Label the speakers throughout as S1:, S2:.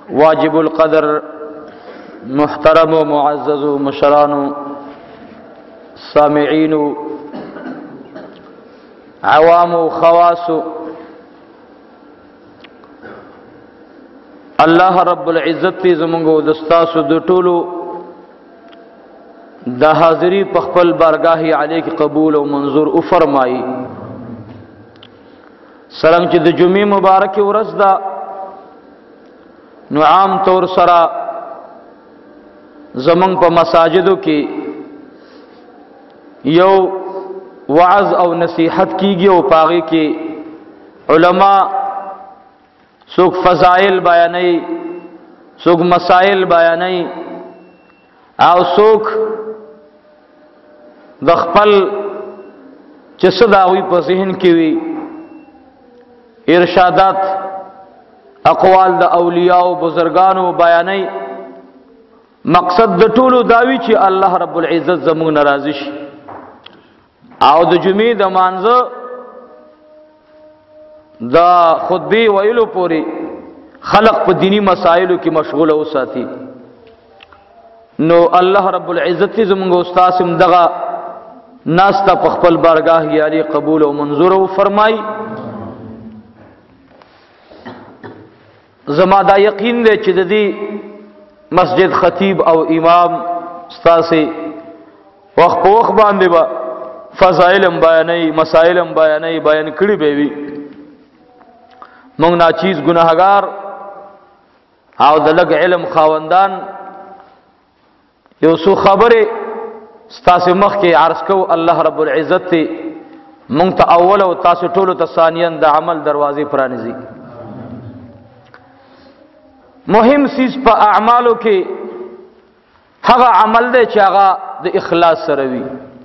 S1: واجب القدر محترم و معزز و مشران سامعین عوام و خواص، الله رب العزت زمونږ د ستاسو د ټولو د حاضری په خپل بارگاه علی کې قبول او منظور او فرمایي. څرنګه چې د جمعې مبارکه ورځ ده، نو عام طور سره زمونږ په مساجدو کې یو وعظ او نصیحت کیږي او پاغي کې علما څوک فضائل بیانوي، څوک مسائل بیانوي، او څوک د خپل چې څه داوی په ذهن کې وي ارشادات اقوال د اولیاء او بزرگانو بیانوي. مقصد د ټولو داوی چې الله رب العزت زموږ ناراضي شي، او د جمعې د مانځه دا خطبه ویلو پوری خلق په دینی مسائلو کې مشغول اوساتي. نو الله رب العزت زموږ استاد هم دغه ناستا په خپل بارگاه یاري قبول او منظور او فرمای. زما دا یقین دی چې د دې مسجد خطیب او امام استاسي وخت په وخت باندې با فضائلم بیانای، مسائلم بیانای، بیان کړي به وي. مونږ ناچیز گناهګار او د لږ علم خاوندان یو څو خبره ستاسو مخ کې عرض کو. الله رب العزت ته مونږ ته اول او تاسو ټولو ته ثانیاً د عمل دروازې پرانیزي. مهم سیز په اعمالو کې هغه عمل دی چې هغه د اخلاص سره وي.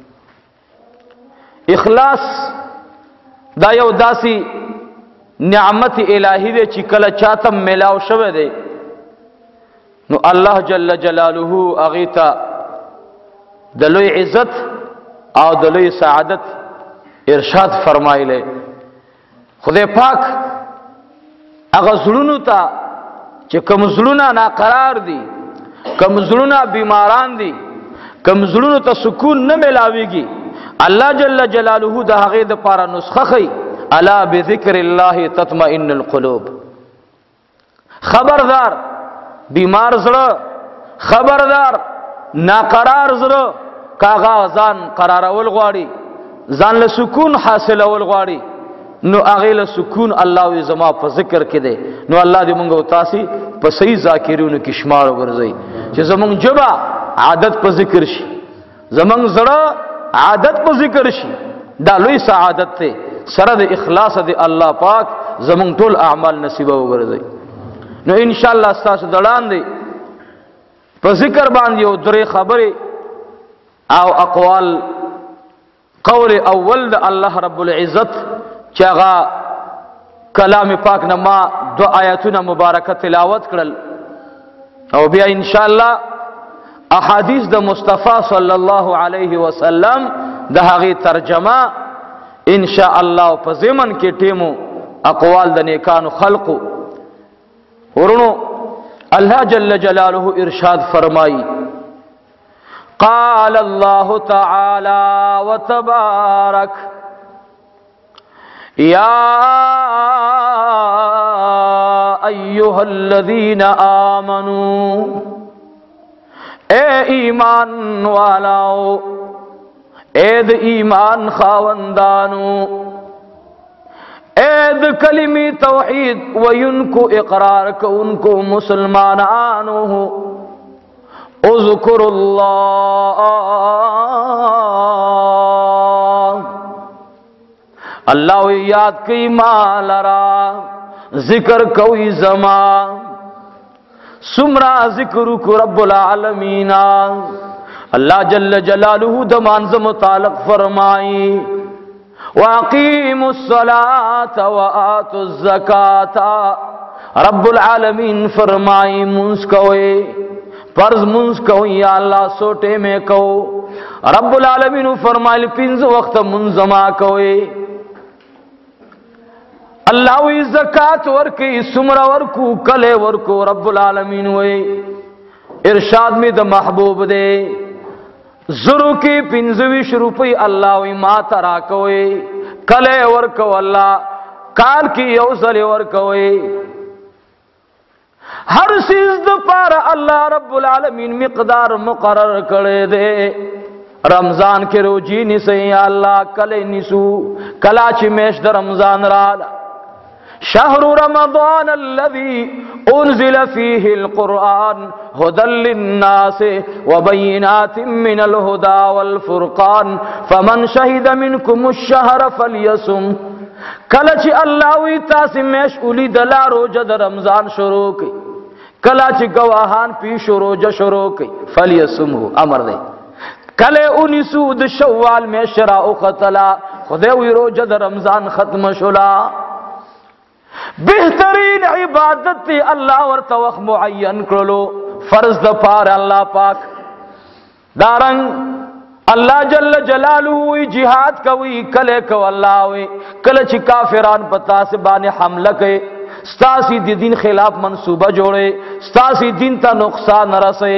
S1: اخلاص دا یو داسي نعمت الہی دی چې کله چاته ملاو شوه دی، نو الله جل جلاله هغه ته د لوی عزت او د لوی سعادت ارشاد فرمایله. خدای پاک هغه زړونو ته چې کوم زړونه ناقرار دي، کوم زړونه بیماران دي، کوم زړونو ته سکون نه ملاويږي، الله جل جلاله د هغه د پاره نسخه خي. الا بذکر الله تطمئن القلوب. خبردار بیمار زړه، خبردار ناقرار زړه، کاغه ځان قرارول غواړي، ځان له سکون حاصلول غواړي، نو هغه له سکون الله وي زما په ذکر کې دی. نو الله دې مونږ او تاسو په صحیح ذاکرونو کې شمار وګرځي چې زمونږ جبا عادت په ذکر شي، زمونږ زړه عادت په ذکر شي. دا لوی سعادت ته سره د اخلاص دی الله پاک زمونږ ټول اعمال نصیب وګرځي. نو ان شاء الله تاسو دلان دی په ذکر باندې او درې خبره او اقوال. قول اول د الله رب العزت چې هغه کلام پاک نه ما دو آیاتونه مبارکه تلاوت کړل، او بیا ان شاء الله احادیث د مصطفی صلی الله علیه وسلم د هغه ترجمه ان شاء الله په زمن کې ټیمو اقوال د نیکانو خلقو. ورونو الله جل جلاله ارشاد فرمایي: قال الله تعالى وتبارك يا أيها الذين آمنوا اے ایمان والاو، اے د ایمان خاوندانو، اے د کلمې توحید وینکو اقرار کوونکو مسلمانانو، اذکر اللہ، اللہ یاد کئی مالرا، ذکر کوئی زمان، سمرا ذکر کو رب العالمین. اللہ جل جلالہ دمانز متعلق فرمائی: وَأَقِيمُوا الصَّلَاةَ وَآتُوا الزَّكَاةَ. رب العالمین فرمائی منز کوئے، فرض منز کوئے یا اللہ سوٹے میں کو. رب العالمین فرمائی پنز وقت منزما کوئے. اللہ وی زکات ورکی سمرا ورکو کلے ورکو رب العالمین وی ارشاد میں دا محبوب دے زرو کی 25 روپی اللہ وی ما تراکوی کلے ورکو اللہ کال کی یوزل ورکوی ہر چیز دا پارا اللہ رب العالمین مقدار مقرر کرے دے رمضان کے روجی نسے یا اللہ کلے نسو کلا چی میش دا رمضان رالا شهر رمضان الذي انزل فيه القرآن هدى للناس وبينات من الهدى والفرقان فمن شهد منكم الشهر فليصم کلچ اللہ وی تاسی میش اولی دلا روجہ دا رمضان شروع کی کلچ گواہان پیش روجہ شروع کی فلیصمہ امر دے کلے 19 شوال میں شراء قتلا خدے وی روجہ دا رمضان ختم شلا بہترین عبادت تی اللہ ورطوخ معین کرلو فرض دا پار اللہ پاک دارنگ اللہ جل جلالہ وی جہاد کوئی کلے کو اللہ وی کلے چی کافران پتا سے بانے حملہ کے ستاسی دی دین خلاف منصوبہ جوڑے ستاسی دین تا نقصان رسے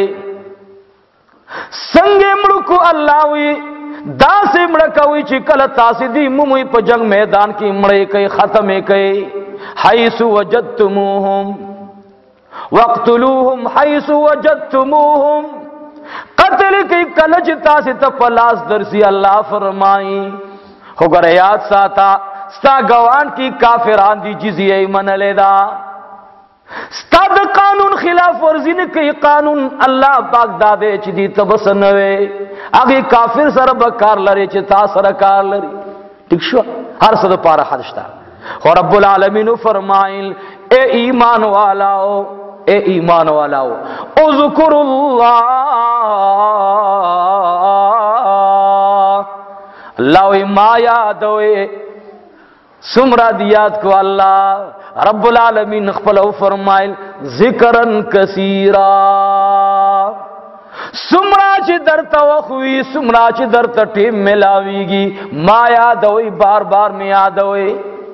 S1: سنگے مڑکو اللہ وی دا سے مڑکوی چی کل تاسی دی مموی پا جنگ میدان کی مڑے کئی ختمے کئی حیث وجدتموہم وقتلوہم حیث وجدتموہم قتل کی کلج تاسی تپلاس درسی اللہ فرمائی خوگر یاد ساتا ستا گوان کی کافران دی جزیہ من لیدا ستا دا قانون خلاف ورزی نے کئی قانون اللہ پاک دادے چی دی تبسنوے اگی کافر سر بکار لرے چی تا سر کار لرے ٹک شو ہر صد پارا حدشتا اور رب العالمین فرمائل اے ایمان والاو اے ایمان والاو اذکر اللہ اللہ ما یادوے سمرا دیات کو اللہ رب العالمین خپلو فرمائل ذکرن کثیرا سمرا چی در توخوی سمرا چی در تٹیم ملاویگی ما یادوی بار بار میں یادوی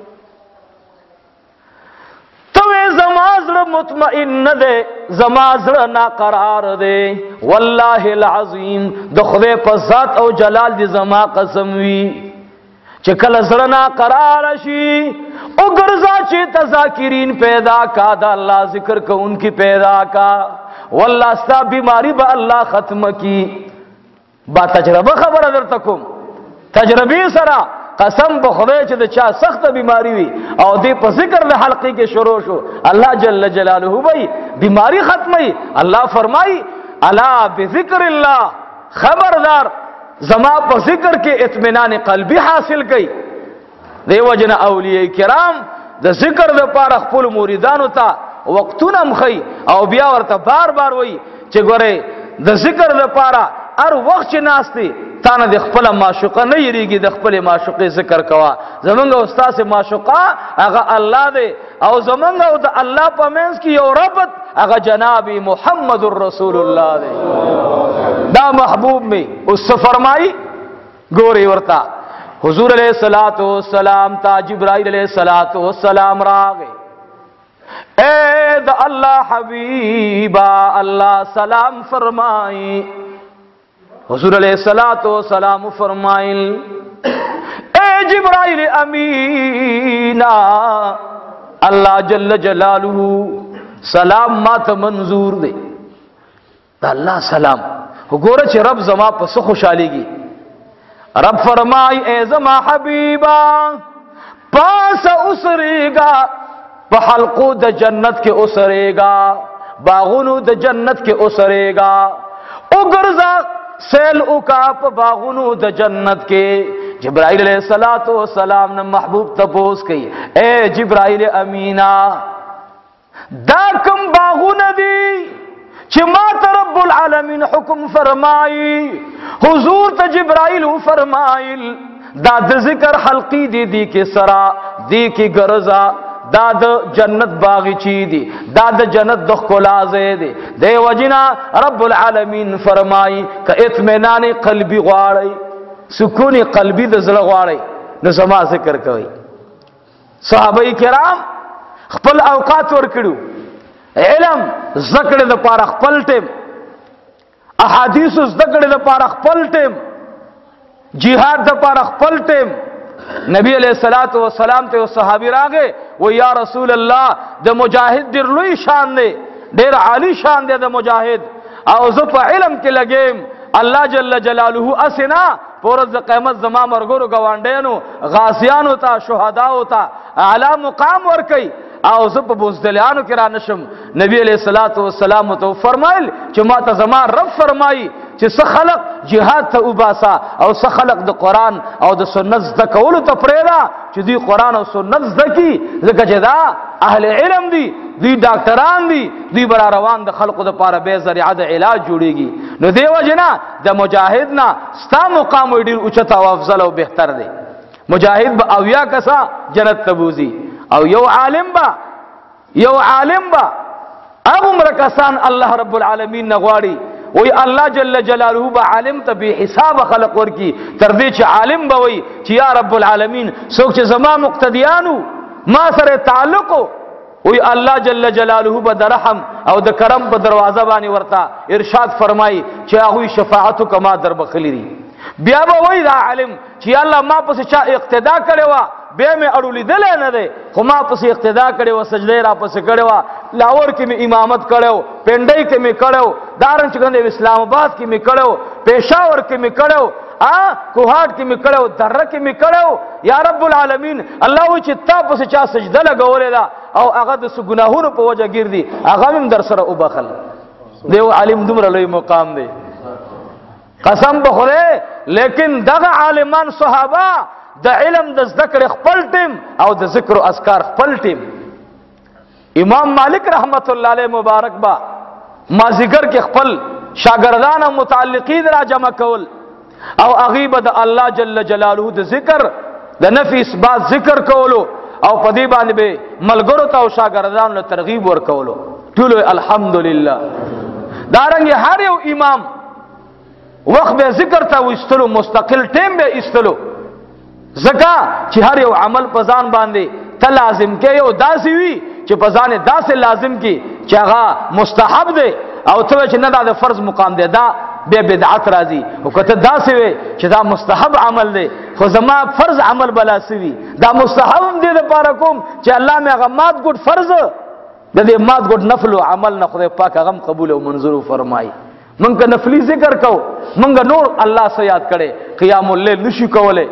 S1: زمازر مطمئن دے زمازر ناقرار دے واللہ العظیم دخدے پا ذات او جلال دی زما قسم وی چکل زرنا قرار شی اگرزا چی تذاکرین پیدا کا دا اللہ ذکر کا ان کی پیدا کا واللہ ستا بیماری با اللہ ختم کی با تجربہ خبر در تکم تجربی سرا قسم بخدے چھ دے چاہ سخت بیماری ہوئی او دے پا ذکر دے حلقی کے شروع شو اللہ جل جلالہ بھئی بیماری ختمی اللہ فرمائی الا بذکر اللہ خبردار زما پا ذکر کے اطمینان قلبی حاصل کی دے وجن اولیاء کرام دے ذکر دے پار اخپل موریدانو تا وقتونم خی او بیا ورطا بار بار وئی چھ گورے دے ذکر دے پارا ار وقت چھ ناستی تانا دی خپل معشوقہ نہیں ریگی دی خپل معشوقی ذکر کوا زمانگا استاس معشوقہ اگا اللہ دے او زمانگا دا اللہ پا مینس کی یو ربط اگا جنابی محمد الرسول اللہ دے دا محبوب میں اس سے فرمائی گوری ورطا حضور علیہ السلام تا جبرائیل علیہ السلام راگے اے دا اللہ حبیبا اللہ سلام فرمائی حضور علیہ السلام فرمائل اے جبرائیل امینا اللہ جل جلالہ سلام مات منظور دے دا اللہ سلام گورا چھ رب زما پس خوشحالی گی رب فرمائی اے زما حبیبا پاس اسرے گا بحلقو دا جنت کے اسرے گا باغنو دا جنت کے اسرے گا اگرزا سیل اکاپ باغنو دا جنت کے جبرائیل علیہ السلام نے محبوب تپوس کی اے جبرائیل امینا دا کم باغن دی چھ مات رب العالمین حکم فرمائی حضور تا جبرائیل فرمائل دا ذکر حلقی دی کی سرا دی کی گرزا دا جنت باغی چی دی دا جنت دخ کلازے دی دے وجنا رب العالمین فرمائی کہ اطمینان قلبی غواری سکون قلبی دزل غواری نسما ذکر کوئی صحابه کرام خپل اوقات ورکړو علم ذکر د پاره خپل ټیم احادیث ذکر د پاره خپل ټیم جهاد د پاره خپل ټیم نبی علیہ الصلوۃ والسلام ته صحابي راغې و یا رسول الله د مجاهد ډېر لوی شان دی ډېر عالی شان دی د مجاهد او زه په علم کې لګیم الله جل جلاله اسنا پورز قیامت زما مرګورو گوانډینو غازیانو ته شهداو ته اعلی مقام ورکي او زه په بوزدلیانو کې را نشم نبی علیہ الصلوۃ والسلام ته فرمایل چې ما ته زما رب فرمایي چې څه خلق جهاد ته وباسا او څه خلق د قران او د سنت زده کولو ته پرېدا چې دوی قران او سنت زده کی ځکه چې دا اهل علم دي دوی ډاکټران دي دوی بر روان د خلقو د پاره به ذریعہ د علاج جوړيږي نو دیو جنا د مجاهد نه ستا مقام ډیر اوچت او افضل او بهتر دی مجاهد به اویا کسا جنت تبوزي او یو عالم با امر کسان الله رب العالمین نغواړي وی الله جل جلاله با عالم ته به حساب خلق ورکی تر دې چې عالم به وي چې یا رب العالمین څوک چې زما مقتدیانو ما سره تعلق وی الله جل جلاله به درحم او د کرم په دروازه باندې ورتا ارشاد فرمای چې هغه شفاعت کما در بخلی دي بیا به وی دا عالم چې الله ما پس چا اقتدا کړي وا به مې اړولې دل نه ده خو ما پس اقتدا کړي و سجده را پس کړي وا لاهور کې مې امامت کړو پنډای کې مې کړو دارن چې اسلام آباد کې مې کړو پېښور کې مې کړو کوهاټ کې مې کړو دره کې مې کړو یا رب العالمین الله و چې تا پس چا سجده لګولې دا او هغه د ګناهونو په وجه ګرځي هغه هم در سره وبخل دیو عالم دومره لوی مقام دی قسم بخوره لیکن دغه عالمان صحابه د علم د ذکر خپل ټیم او د ذکر او اذکار خپل ټیم امام مالک رحمت الله علیه مبارک با مازیګر کې خپل شاګردان او متعلقین را جمع کول او اغیب د الله جل جلاله د ذکر د نفي اثبات ذکر کولو او په دې باندې به ملګرو ته او شاګردانو له ترغیب ورکولو ټول الحمدلله دارنګ هر یو امام وخت به ذکر ته وستلو مستقل ټیم به استلو زکا چې هر یو عمل په ځان باندې ته لازم کې یو داسې وي چې په ځان داسې لازم کې چې هغه مستحب دی او ته چې نه دا فرض مقام دی دا به بدعت راځي او کته داسې وي چې دا مستحب عمل دی خو زما فرض عمل بلا سوي دا مستحب دی لپاره کوم چې الله مې هغه مات ګډ فرض د دې مات ګډ نفل او عمل نه خدای پاک هغه قبول او منظور فرمایي مونږ نفلی ذکر کو مونږ نور الله سره یاد کړي قیام الليل نشي کوله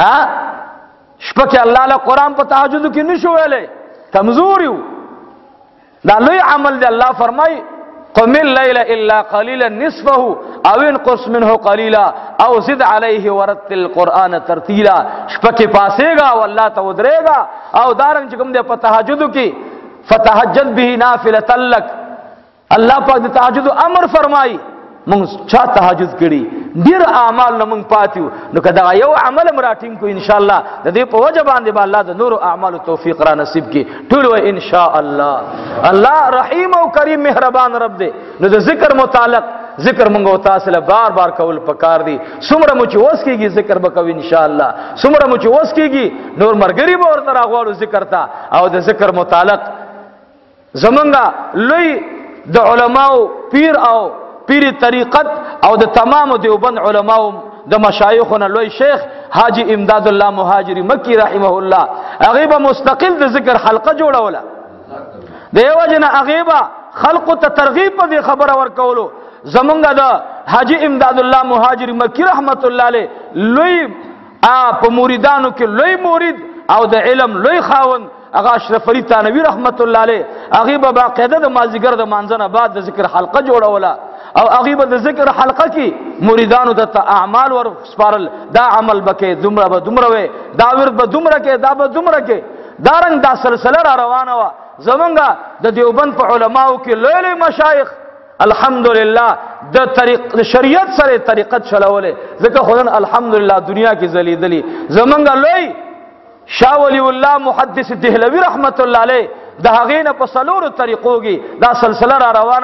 S1: شپه کې الله له قران په تهجد کې نشو ویلې کمزور یو دا لوی عمل دی الله فرمای قم الليل الا قليلا نصفه او انقص منه قليلا او زد عليه ورتل القران ترتيلا شپه کې پاسېګا او الله ته ودرېګا او دارنګ چې کوم دی په تهجد کې فتهجد به نافله لك الله پاک د تهجد امر فرمای مونږ چا تهجد کړي ډیر اعمال نه مونږ پاتیو نو کدا یو عمل مراتین کو ان شاء الله د دې په وجه باندې به الله د نور اعمال توفیق را نصیب کړي ټول و ان شاء الله الله رحیم او کریم مهربان رب دی نو د ذکر متعلق ذکر مونږ او تاسو له بار بار کول پکار دي څومره مو چې وس کیږي ذکر وکوي ان شاء الله څومره مو چې وس کیږي نور مرګري به ورته راغواړو ذکر ته او د ذکر متعلق زمونږه لوی د علماو پیر او پیر طریقت او د تمام دیوبند علماو د مشایخنا لوی شیخ حاجی امداد الله مهاجری مکی رحمه الله هغه مستقل د ذکر حلقه جوړوله دیو جن هغه خلق ته ترغیب په خبره ورکولو زمونږه د حاجی امداد الله مهاجری مکی رحمت الله علیه لوی په مریدانو کې لوی مرید او د علم لوی خاوند اغا اشرف علی تانوی رحمت الله علیه هغه به باقاعده د مازیګر د مانځنه بعد د ذکر حلقه جوړوله او هغه به د ذکر حلقه کې مریدانو د اعمال ور سپارل دا عمل بکې دومره به دومره وي دا ورد به دومره کې دا به دومره کې دارنګ دا سلسله را روانه وا زمونږه د دیوبند په علماو کې لوی لوی مشایخ الحمدلله د طریق شریعت سره طریقت چلولې ځکه خدان الحمدلله دنیا کې زلیدلی زمونږه لوی شاه ولی الله محدث دهلوی رحمت الله علیه د هغې نه په څلورو طریقو کې دا سلسله را روانه ده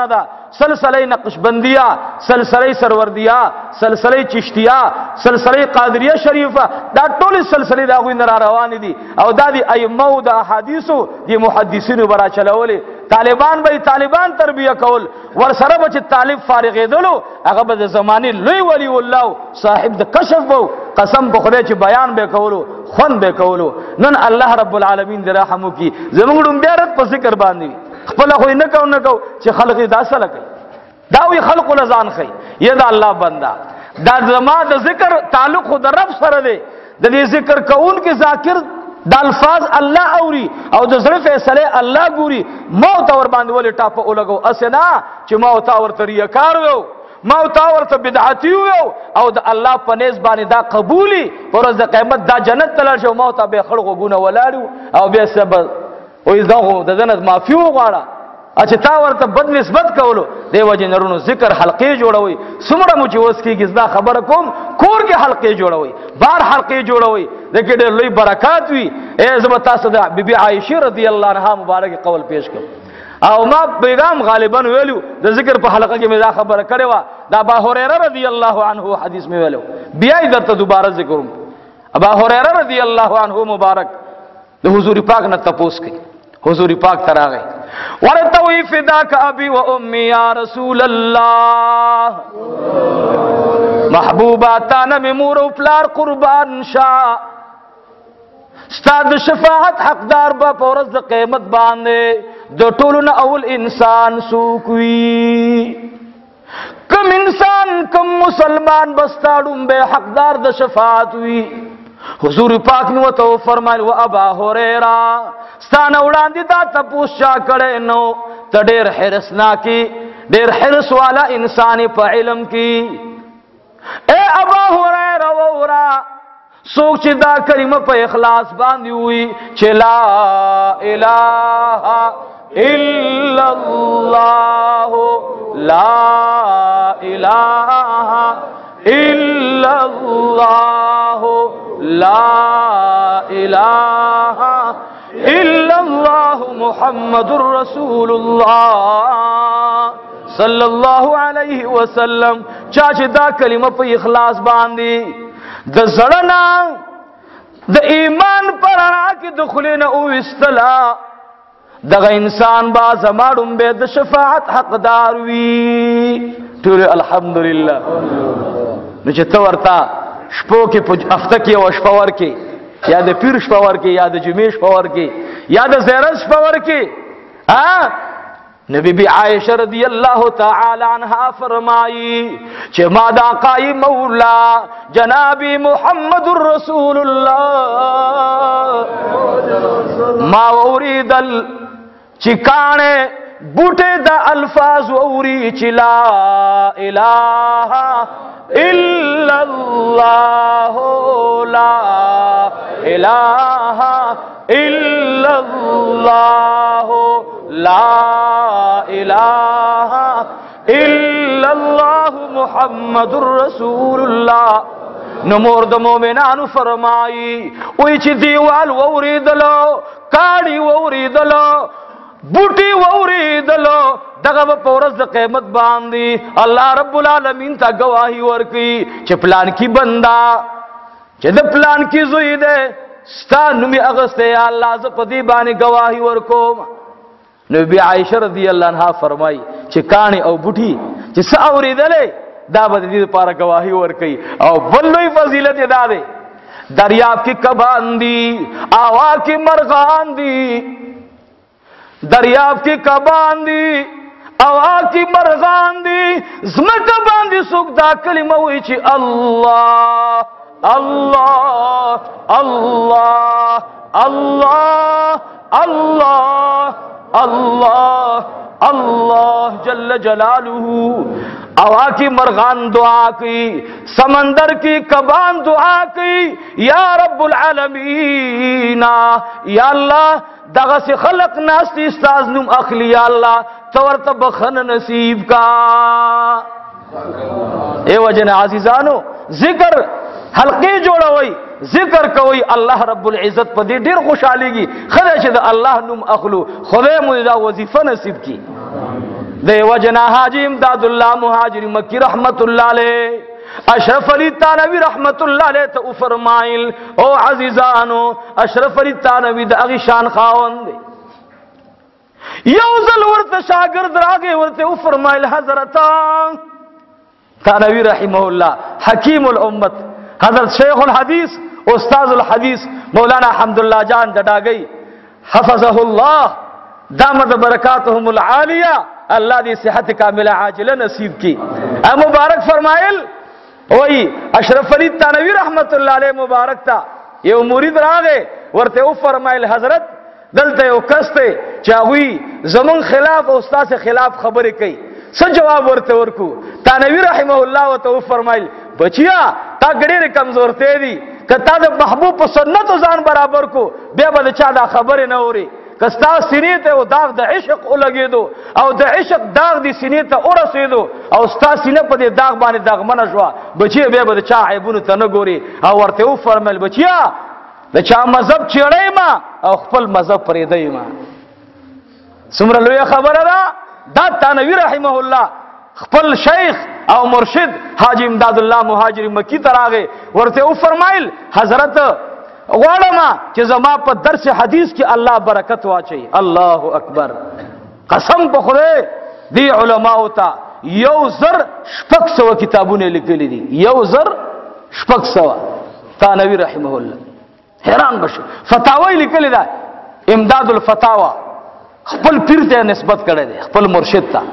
S1: سلسله نقشبندیہ، سلسله سروردیہ، سلسله چشتیہ، سلسله قادریہ شریفہ، دا ټول سلسله دا غوی نار روان دي او دا دی ائمه د احادیثو دی محدثینو برا چلولې. طالبان به طالبان تربیه کول، ور سره به طالب فارغېدلو هغه به د زمانه لوی ولی الله صاحب د کشف وو، قسم په خدای چې بیان به کولو، خوان به کولو. نن الله رب العالمین دې رحم وکي زموږ ډم بیا رات په ذکر باندې خپل خو نه کو چې خلق دا سره کوي، دا وی خلق لزان خي یا دا الله بندا، دا زما د ذکر تعلق خو د رب سره دی. د دې ذکر کون کې ذاکر د الفاظ الله اوري او د زړه فیصله الله ګوري. موت اور باندې ولې ټاپه ولګو اسنا چې موت اور طریقار وو، موت اور ته بدعتي وو او د الله په نس باندې دا قبولي پرز د قیامت دا جنت تلل شو. موت به خلقو ګونه ولاړو او بیا سبب او دغه د جنت معافي وغواړه. اچھا تا ورته بد نسبت کولو دیو جنرونو ذکر حلقې جوړوي. سمره مو چې اوس کېږي دا خبره کوم کور کې حلقې جوړوي، بار حلقې جوړوي، دغه ډېر لوی برکات وي. ای زما تاسو د بیبي عائشه رضی الله عنها مبارک قول پیش کړ او ما پیغام غالبا ویلو د ذکر په حلقه کې مې دا خبره کړې و. دا ابا هريره رضی الله عنه حدیث مې ویلو، بیا یې درته دوباره ذکروم. ابا هريره رضی الله عنه مبارک د حضور پاک نه تپوس کوي، حضور پاک تراغه ورته وی فداک ابي و امي یا رسول الله، محبوبا تا نه مور او پلار قربان شاه، ستاد شفاعت حقدار با پورز قیامت باندې د ټولو نه اول انسان سوک وی. کم انسان کم مسلمان بستاړم به حقدار د شفاعت وی. حضور پاک نو تو فرمایل و ابا هريره ستانه وړاندې دا تپوس چا کړي نو ته ډېر حرسنا کی ډېر حرس والا انسان په علم کی. اے ابا هريره وورا سوچ دا کلمه په اخلاص باندې وي چې لا اله الا الله، لا اله الا الله، لا اله الا الله محمد رسول الله صلی الله علیه وسلم. چا چې دا کلمه په اخلاص باندې د زړه د ایمان پرانا کې دخلنا او استلا دغه انسان با زماړم به د شفاعت حقدار وي. ټول الحمدلله. نو چې تو ورتا شپو کې په هفته کې او شپه ور کې یا د پیر شپه ور کې یا د جمعې شپه ور کې یا د زیارت شپه ور کې نبی بی عائشہ رضی اللہ تعالی عنہ فرمائی کہ ما دا قائی مولا جنابی محمد الرسول اللہ ما ورید چکانے بوٹے دا الفاظ وری چلا الہ الا اللہ، لا الہ الا اللہ، لا الہ الا اللہ محمد الرسول اللہ. نمور د مومنانو فرمائی وی چی دیوال ووریدلو، کاڑی ووریدلو، بوٹی ووریدلو، دغه په ورځ د قیامت باندې الله رب العالمین ته گواہی ورکړي چې پلان کی بندا چې د پلان کی زوی ده ستا نومي اغسته یا الله ز په دې باندې گواہی ورکوم. نبی عائشہ رضی اللہ عنہا فرمائی چې کانی او بوټي چې څه اوریدلې دا به دې لپاره گواہی ورکړي. او بلوی فضیلت ادا ده دریاب کی کبان دی، آوا کی مرغان دی، دریاب کی کبان دی، آوا کی مرغان دی، زمکه باندې څوک دا کلمه وایي چې الله الله الله الله الله اللہ اللہ جل جلالہ. اوا کی مرغان دعا کی، سمندر کی کبان دعا کی، یا رب العالمین یا اللہ دغه سے خلق ناستی استاز نم اخلی یا اللہ تورت بخن نصیب کا. اے وجن عزیزانو ذکر حلقی جوړوي، ذکر کوي، الله رب العزت په دې ډیر خوشاليږي. خدای چې د الله نوم اخلو، خدای مو دا وظیفه نصیب کړي. دے وجنا حاجی امداد اللہ مہاجر مکی رحمت اللہ علیہ اشرف علی تانوی رحمت اللہ علیہ تو فرمائل او عزیزانو اشرف علی تانوی دا اغی شان خاون دے یوزل ورت شاگرد راگے ورتے او فرمائل حضرتان تانوی رحمہ اللہ حکیم الامت حضرت شیخ الحدیث استاذ الحدیث مولانا حمداللہ جان ڈڈا گئی حفظہ اللہ دامت برکاتہم العالیہ اللہ دی صحت کاملہ عاجلہ نصیب کی اے مبارک فرمائل وہی اشرف علی تانوی رحمت اللہ علیہ مبارک تا یہ مرید راگے ورتے او فرمائل حضرت دلتے او کستے چاہوئی زمن خلاف استاد سے خلاف خبریں کئی سن جواب ورتے ورکو تانوی رحمہ اللہ و تو فرمائل بچیا تا گڑیر کمزور تے دی کہ تا دا محبوب سنت و زان برابر کو بے بد چا دا خبر نہ ہو رہی کستا سینی تے او داغ دا عشق او لگی دو او دا عشق داغ دی سینی تے او رسی دو او ستا سینی پا دی داغ بانی داغ منشوا بچیا بے بد چا عیبون تا نگوری او ورتے او فرمائل بچیا دا چا مذہب چیڑے ما او خپل مذہب پریدئی ما سمرا لویا خبر دا تانوی رحمہ اللہ خپل شیخ او مرشد حاجی امداد اللہ مہاجر مکی تراغے ورتے او فرمائل حضرت غوڑما کہ زما پا درس حدیث کی اللہ برکت واچئی اللہ اکبر قسم پا خدے دی علماء تا یو زر شپک سوا کتابوں نے لکلی دی یو زر شپک سوا تانوی رحمہ اللہ حیران بشو فتاوی لکلی دا امداد الفتاوہ خپل پیر تے نسبت کرے دے خپل مرشد تا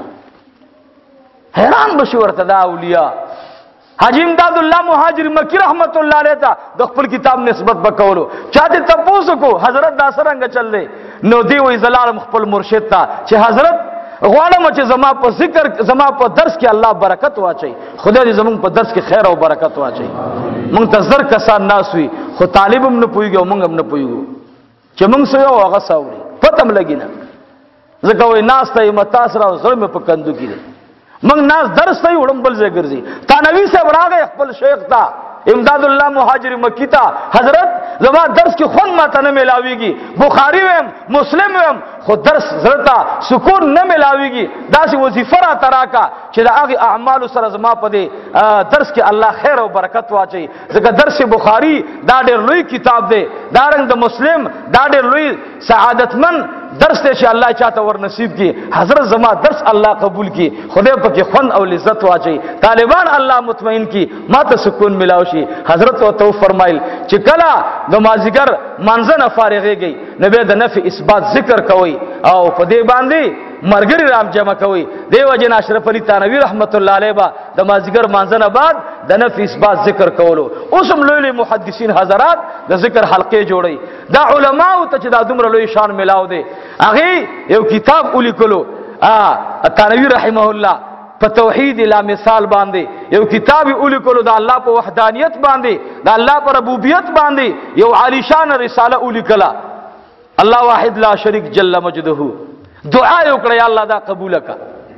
S1: حیران بشو ورتدا اولیاء حاجی امداد اللہ مہاجر مکی رحمت اللہ علیہ تا دا خپل کتاب نسبت بکولو چاہتے تپوسو کو حضرت دا سرنگ چل دے نو دیوی زلال خپل مرشد تا چھ حضرت غوالم چھ زما پا ذکر زما پا درس کی اللہ برکت واچائی خدا دی زمان پا درس کی خیر و برکت واچائی منگ تا زر کسان ناس ہوئی خود طالبم نپوئی گو منگم نپوئی گو چھ منگ سویا و غصہ ہوئی پتم لگی نا زکوئی ناس تا امتاس را ظلم پا کندو کی دے منگ ناس درس تا اڑم بلزے گرزی تانوی سے براغے اقبل شیخ تا امداد اللہ مہاجر مکی تا حضرت زمان درس کی خون ماتا نہ ملاوی گی بخاری ویم مسلم ویم خود درس زرتا سکون نہ ملاوی گی دا سی وظیفہ را تراکا چیدہ آگی اعمال سر زمان پا دے درس کی اللہ خیر و برکت واچائی زکر درس بخاری دا دیر لوی کتاب دے دارنگ دا مسلم دا دیر لوی سعادت من درس دے چی اللہ چاہتا ور نصیب کی حضرت زمان درس اللہ قبول کی خودے پا کی خون او لذت واچائی طالبان اللہ مطمئن کی ما تا سکون ملاوشی حضرت و تو فرمائل چکلا نمازگر منزن فارغے گئی نبی دا نفی اثبات ذکر کوئی او پا دے باندی مرگری رام جمع کوئی دیو جن اشرف علی تانوی رحمت اللہ علیہ با نمازگر منزن بعد دا نفی اثبات ذکر کولو اسم لولی محدثین حضرات دا ذکر حلقے جوڑی دا علماء تا چی دا دمر لوی شان ملاو دے اگی یو کتاب اولی کلو تانوی رحمہ اللہ پا توحید لا مثال باندے یو کتاب اولی کلو دا اللہ پا وحدانیت باندے دا اللہ پا ربوبیت باندے یو عالیشان رسالہ اولی کلا اللہ واحد لا شریک جل مجدہو دعا اکڑا یا اللہ دا قبول کا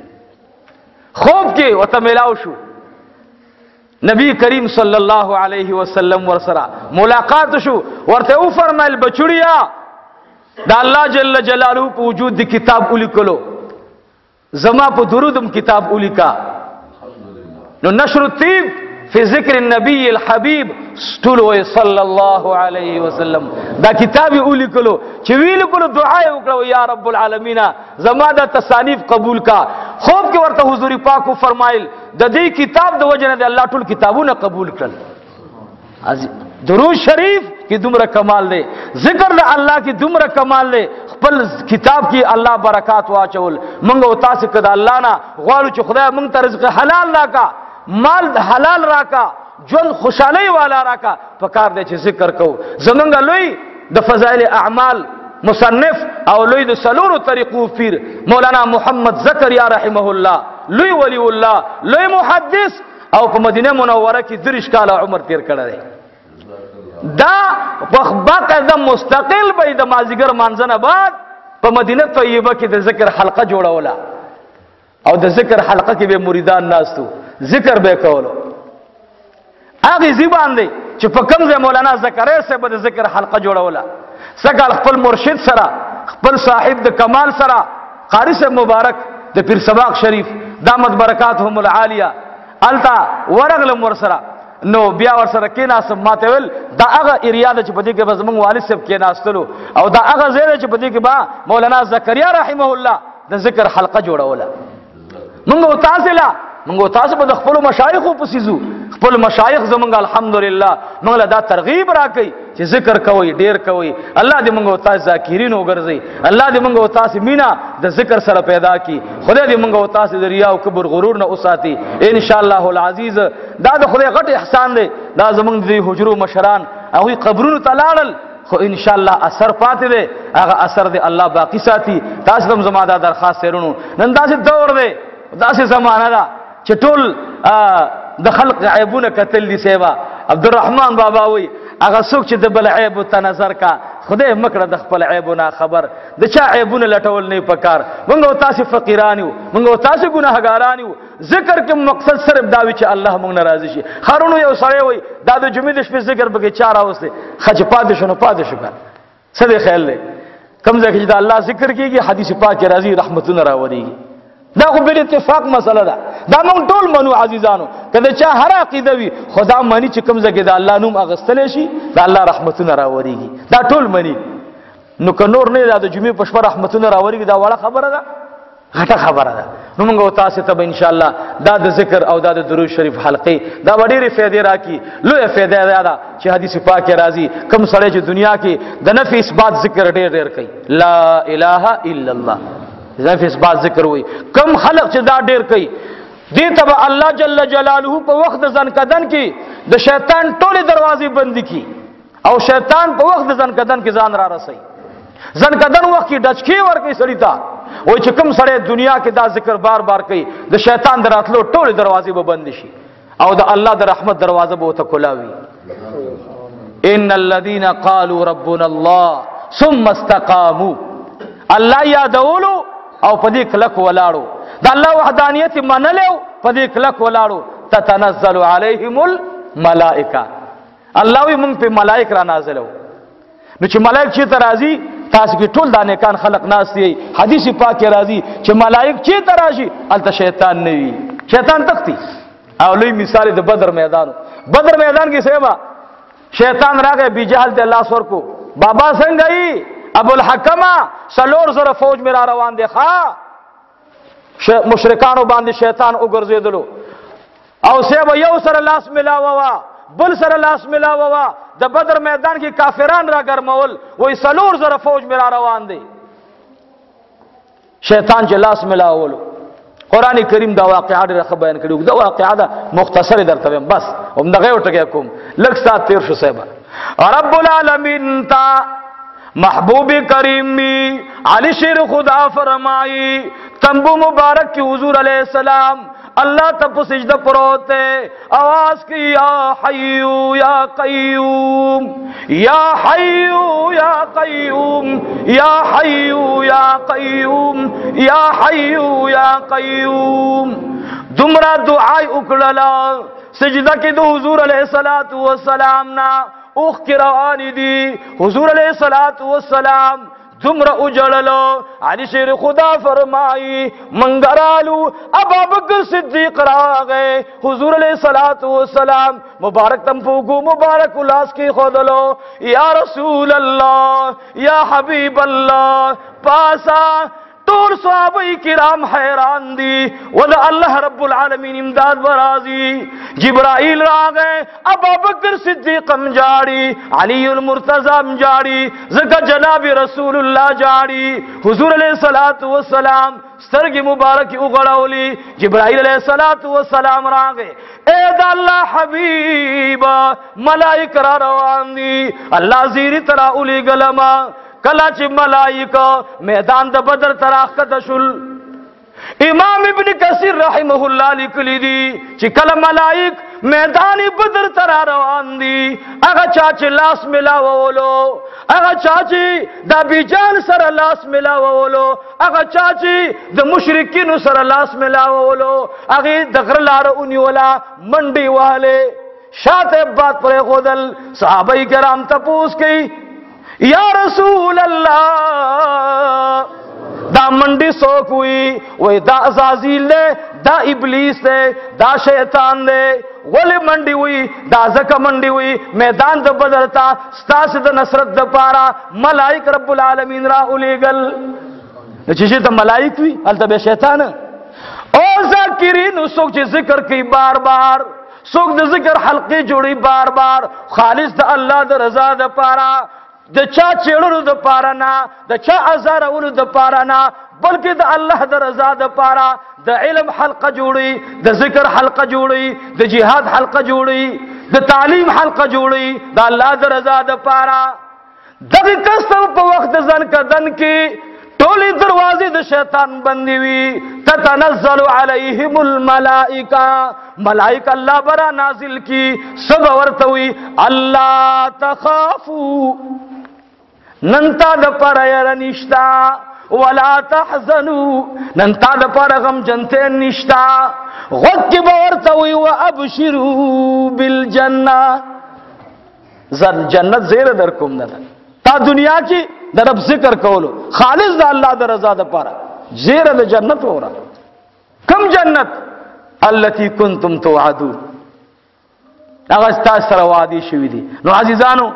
S1: خوب کے وطا ملاو شو نبی کریم صلی اللہ علیہ وسلم ورسرا ملاقات شو ورتے او فرمائل بچڑیا دا اللہ جل جلالہ پا وجود دی کتاب اولی کلو زما پا درودم کتاب اولی کا نو نشر الطیب فی ذکر النبی الحبیب ستولوئے صلی اللہ علیہ وسلم دا کتابی اولی کلو چویل کلو دعائے اکڑو یا رب العالمین زما دا تصانیف قبول کا خوب کے ورطا حضور پاکو فرمائل دا دی کتاب دا وجہ دے اللہ ٹول کتابوں قبول کر درود شریف کی دمر کمال دے ذکر دا اللہ کی دمر کمال دے خپل کتاب کی اللہ برکات واچول منگو تاسک دا اللہ نا غوالو چو خدا منگ تا رزق حلال راکا مال حلال راکا جن خوشحالی والا راکا پکار دے چھ ذکر کو زمنگا لوی دا فضائل اعمال مصنف او لوی دا سلور طریقو پیر مولانا محمد زکریا رحمہ اللہ لوی ولی اللہ لوی محدث او پا مدینہ منورہ کی درش کالا عمر تیر کردے دا باقاعدہ مستقل بای دا مازیگر مانزن بعد پا مدینہ طیبہ کی دا ذکر حلقہ جوڑا ولا او دا ذکر حلقہ کی بے مریدان ناستو ذکر بے کولو آگی زیبان دے چو پا کمز مولانا ذکرے سے با دا ذکر حلقہ جوڑا ولا سکال خپل مرشد سرا خپل صاحب دا کمال سرا قاری سے مبارک د پیر سباق شریف دامت برکاتهم العالیه التا ورغلم ورسره نو بیا ورسره کېناستم ماته ویل دا هغه ایریا ده چې په دې کې به زموږ والد صاحب کېناستلو او دا هغه ځای ده چې په دې کې به مولانا زکریا رحمه الله د ذکر حلقه جوړوله. موږ تاسو به د خپلو مشایخو پسې ځو. خپل مشایخ زموږ الحمدلله موږ له دا ترغیب راکوي چې ذکر کوئ، ډیر کوئ. الله دې موږ تاسو ذاکرین وګرځي، الله دې موږ تاسو مینا د ذکر سره پیدا کی. خدای دې موږ تاسو د ریا او کبر غرور نه وساتي ان شاء الله العزیز. دا د خدای غټ احسان دی. دا زموږ د حجرو مشران هغوی قبرونو ته لاړل خو ان شاء الله اثر پاتې دی، هغه اثر دی الله باقی ساتي. تاسو هم زما دا درخواست سرونو نن داسې دور دی، داسې زمانه ده چې ټول د خلق عیبونه کتل دي. سیبا عبدالرحمن بابا وی هغه څوک چې د بل عیب ته نظر کا خدای مکړه د خپل عیبونه خبر، د چا عیبونه لټول نه پکار. موږ تاسو فقیران یو، موږ تاسو ګناهګاران یو. ذکر کې مقصد صرف دا وی چې الله موږ ناراضي شي. خارونو یو سړی وی دا د جمعې د شپې ذکر به کې چاره اوسه خچ پاتې شنو پاتې شو کنه څه دی خیال دی کوم ځکه چې دا الله ذکر کیږي حدیث پاک راځي رحمتونه راوړيږي. دا خو بل اتفاق مسله ده، دا موږ ټول منو عزیزانو. کله چا هر عقیده وي خدا مانی چې کوم ځکه دا الله نوم اغستل شي دا الله رحمتونه راوړيږي، دا ټول منی. نو که نور نه دا د جمعې په شپه رحمتونه راوړيږي دا وړه خبره ده، غټه خبره ده. نو موږ تاسو ته ان شاء الله دا د ذکر او دا د درود شریف حلقې دا ډېرې فائدې راکړي. لوی فائدې ده چې حدیث پاک راځي کوم سړی چې دنیا کې د نفي اثبات ذکر ډېر کوي، لا اله الا الله نفي اثبات ذکر وي. کم خلق چې دا ډېر کوي دې ته الله جل جلاله په وخت ځن کدن کې د شیطان ټولې دروازې بندي کی او شیطان په وخت ځن کدن کې ځان را رسي. ځن کدن وخت کې ډچکی ورکي سړی ته وای چې کوم سړی دنیا کې دا ذکر بار بار کوي د شیطان دراتلو ټولې دروازې به بند شي او د الله د رحمت دروازه به ته کولاوي. ان الذين قالوا ربنا الله ثم استقاموا الله یادولو او پدې کلک ولاړو د الله وحدانیت منلو پدې کلک ولاړو تتنزل عليهم الملائکه. الله وي مونږ په ملائک را نازلو. نو چې ملائک چې ترازی تاسو کې ټول د نیکان خلق ناس دي. حدیث پاک کې راځي چې ملائک چې تراشي الته شیطان نه وي، شیطان تختی. او لوی مثال د بدر میدان، بدر میدان کې سیبا شیطان راغی بی جهل ته الله سور کو بابا څنګه ای ابو الحکمه سلور زره فوج میرا روان دي ښا مشرکانو باندې شیطان وګرځیدلو او سیبا یو سره لاس ملاوا بل سره لاس ملاوا د بدر میدان کې کافران را ګرمول وای سلور زره فوج میرا روان دي. شیطان چې لاس ملاولو قران کریم دا واقعا ډېر بیان کړو. دا واقعا دا مختصر درته بس هم دغه وټکه کوم لږ سات تیر شو صاحب. رب العالمین تا محبوب کریم می علی شیر خدا فرمائی تنبو مبارک کی حضور علیہ السلام اللہ تب سجدہ پروتے آواز کی یا حیو یا قیوم یا حیو یا قیوم یا حیو یا قیوم یا حیو یا قیوم. دمرا دعائی اکڑلا سجدہ کی دو حضور علیہ السلام نا اوخ کی روانی دی حضور علیہ السلام دمرا اجڑلو علی شیر خدا فرمائی منگرالو ابا بکر صدیق راغے حضور علیہ السلام مبارک تنفوگو مبارک الاس کی خودلو یا رسول اللہ یا حبیب اللہ پاسا طول صحابہ کرام حیران دی ودا اللہ رب العالمین امداد برازی. جبرائیل راغے ابا بکر صدیق جاڑی علی المرتضی جاڑی زکا جناب رسول اللہ جاڑی حضور علیہ السلام سترگی مبارکی اغڑولی. جبرائیل علیہ السلام راغے اے دا اللہ حبیب ملائک را روان دی اللہ زیری ترا اولی گلما کلا چی ملائکہ میدان دا بدر تراخ کتشل. امام ابن کثیر رحمہ اللہ لکلی دی چی کلا ملائک میدان بدر ترا روان دی اگا چاچی لاس ملاوولو اگا چاچی دا بیجان سر لاس ملاوولو اگا چاچی دا مشرکین سر لاس ملاوولو اگی دغر لار انیولا منڈی والے شاعت بات پر خودل صحابہ کرام تپوس کی یا رسول اللہ دا منډي څوک وي دا عزازیل دی دا ابلیس دی دا شیطان دی ولې منډي وي دا ځکه منډي وي میدان د بدر ته ستاسو د نصرت د پاره ملائک رب العالمین را الیګل چې ته ملائک وي هلته به شیطان او ذاکرین څوک چې ذکر کوي بار بار څوک د ذکر حلقې جوړي بار بار خالص د الله د رضا د پاره د چا چېړلو د پاره نه د چا ازارولو د پاره نه بلکې د الله د رضا د پاره د علم حلقه جوړي د ذکر حلقه جوړي د جهاد حلقه جوړي د تعلیم حلقه جوړي د الله د رضا د پاره دغه کسب په وخت ځن کدن کې ټولي دروازې د شیطان بندي وي تتنزل علیهم الملائکه ملائکه الله برا نازل کی سب ورته وي الله تخافوا ننتا د پر ير نشتا ولا تحزنوا ننتا د پر غم جنته نشتا غوږ ورته وي وابشروا بالجنه زر جنت زیر در کوم نه تا دنیا کې د رب ذکر کولو خالص د الله د رضا د پاره زیر د جنت اورا کم جنت التي كنتم توعدون هغه تاسو سره وعده شوی دي نو عزیزانو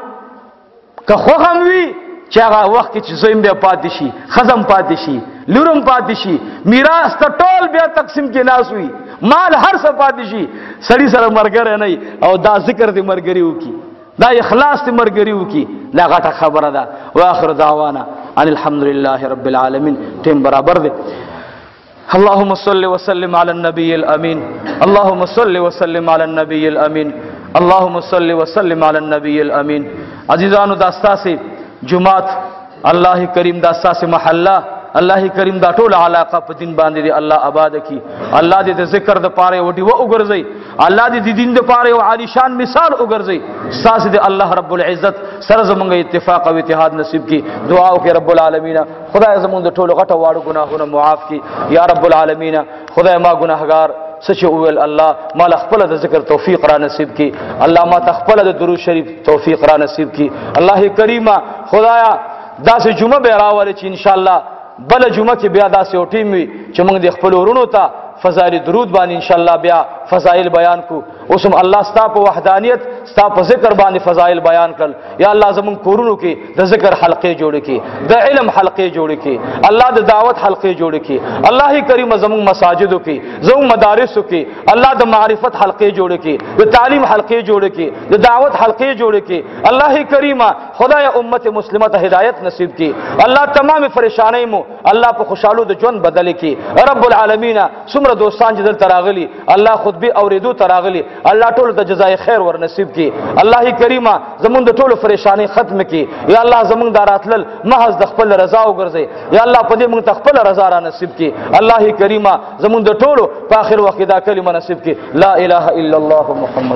S1: که خو هم وی چې هغه وخت چې زویم بیا پاتې شي خزم پاتې شي لورم پاتې شي میراث ته ټول بیا تقسیم کې ناس وي مال هر څه پاتې شي سړی سره مرګره نه او دا ذکر دې مرګري وکي دا اخلاص دې مرګري وکي دا غټه خبره ده واخر دعوانا ان الحمد لله رب العالمين ټیم برابر دي اللهم صل وسلم على النبي الامين اللهم صل وسلم على النبي الامين اللهم صل وسلم على النبي الامين عزیزانو دا استاسه جمعات الله کریم دا استاسه محله الله کریم دا ټول علاقه په دین باندې دی الله آباد کی الله دې د ذکر د پاره وټي و وګرځي الله دې د دین د پاره او عالی شان مثال وګرځي استاس دې الله رب العزت سره زمونږ اتفاق او اتحاد نصیب کی دعا وکړه رب العالمین خدای زمونږ د ټول غټه واړو ګناهونه معاف کی یا رب العالمین خدای ما ګناهګار سچ اول الله مال خپل د ذکر توفیق را نصیب کی الله ما تخپل د درود شریف توفیق را نصیب کی الله کریمه خدایا داسې جمعه به راولي چې ان شاء الله بل جمعه کې بیا داسې او ټیم وي چې موږ د خپل ورونو ته فضائل درود باندې ان شاء الله بیا فضائل بیان کو اوسم الله ستا په وحدانیت ستا په ذکر باندې فضائل بیان کړ یا الله زمون کورونو کې د ذکر حلقې جوړ کړي د علم حلقې جوړ کړي الله د دعوت حلقې جوړ کړي الله کریم زمون مساجدو کې زمون مدارسو کې الله د معرفت حلقې جوړ کړي د تعلیم حلقې جوړ کړي د دعوت حلقې جوړ کړي الله کریم خدای امت مسلمه ته هدایت نصیب کړي الله تمام پریشانای مو الله په خوشالو د ژوند بدل کړي رب العالمین څومره دوستان چې دلته راغلي الله خطبه اوریدو تراغلي الله ټول ته جزای خیر ور نصیب کړي الله کریم زمون د ټولو پریشانی ختم کړي یا الله زمون داراتل محض د خپل رضا وګرځي یا الله په دې موږ ته خپل رضا را نصیب کړي الله کریم زمون د ټولو په اخر وخت دا کلمه نصیب کړي لا اله الا الله محمد